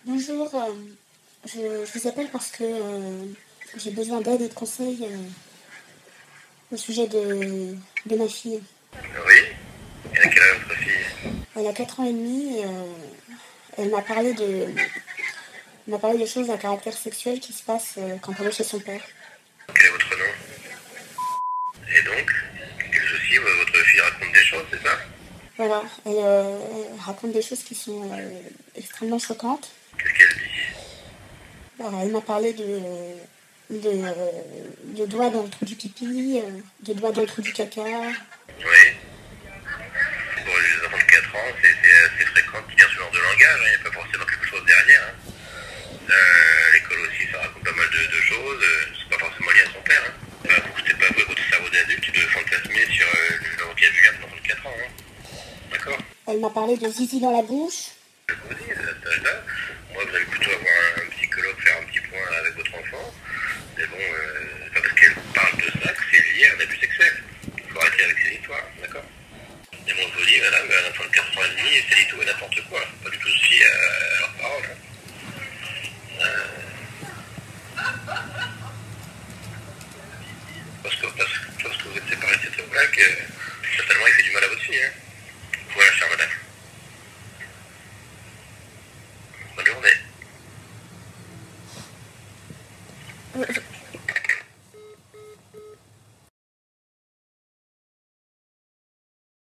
Bonjour, je vous appelle parce que j'ai besoin d'aide et de conseils au sujet de ma fille. Oui. Et à quel âge votre fille? Elle a 4 ans et demi et elle m'a parlé de choses à caractère sexuel qui se passent quand elle est chez son père. Quel est votre nom? Et donc, quel souci? Votre fille raconte des choses, c'est ça? Voilà, elle raconte des choses qui sont extrêmement choquantes. Qu'est-ce qu'elle dit? Alors, elle m'a parlé de doigts dans le trou du pipi, de doigts dans le trou du caca. Oui. Pour les enfants de 4 ans, c'est assez fréquent de dire ce genre de langage, il n'y a pas forcément quelque chose derrière. À l'école aussi, ça raconte pas mal de choses, c'est pas forcément lié à son père. C'est pas votre cerveau d'adulte de fantasmer sur le vocabulaire d'un enfant de 4 ans. D'accord? Elle m'a parlé de zizi dans la bouche.